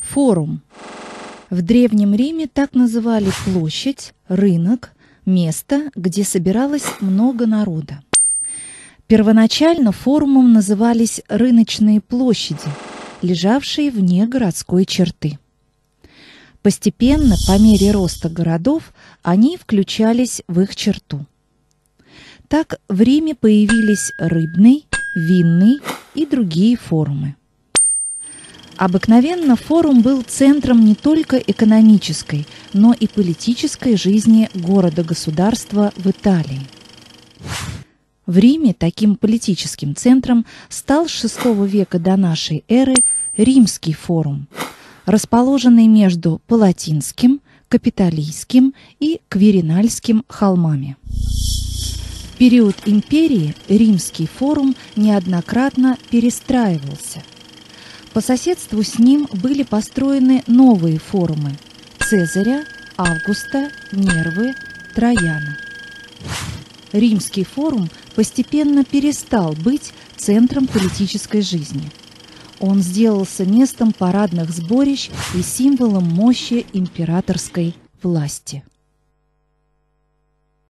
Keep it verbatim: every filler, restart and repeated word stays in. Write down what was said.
Форум. В Древнем Риме так называли площадь, рынок, место, где собиралось много народа. Первоначально форумом назывались рыночные площади, лежавшие вне городской черты. Постепенно, по мере роста городов, они включались в их черту. Так в Риме появились рыбный, винный и другие форумы. Обыкновенно форум был центром не только экономической, но и политической жизни города-государства в Италии. В Риме таким политическим центром стал с шестого века до нашей эры Римский форум, расположенный между Палатинским, Капитолийским и Квиринальским холмами. В период империи Римский форум неоднократно перестраивался. По соседству с ним были построены новые форумы Цезаря, Августа, Нервы, Трояна. Римский форум постепенно перестал быть центром политической жизни. Он сделался местом парадных сборищ и символом мощи императорской власти.